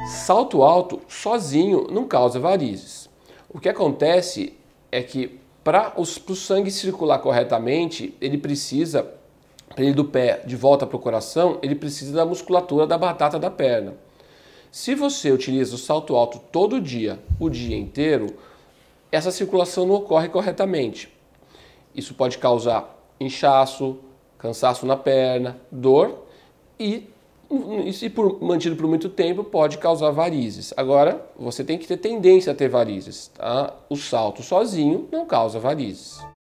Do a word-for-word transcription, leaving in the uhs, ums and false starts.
Salto alto sozinho não causa varizes. O que acontece é que para o sangue circular corretamente, ele precisa, para ir do pé de volta para o coração, ele precisa da musculatura da batata da perna. Se você utiliza o salto alto todo dia, o dia inteiro, essa circulação não ocorre corretamente. Isso pode causar inchaço, cansaço na perna, dor e, e se por, mantido por muito tempo, pode causar varizes. Agora, você tem que ter tendência a ter varizes, tá? O salto sozinho não causa varizes.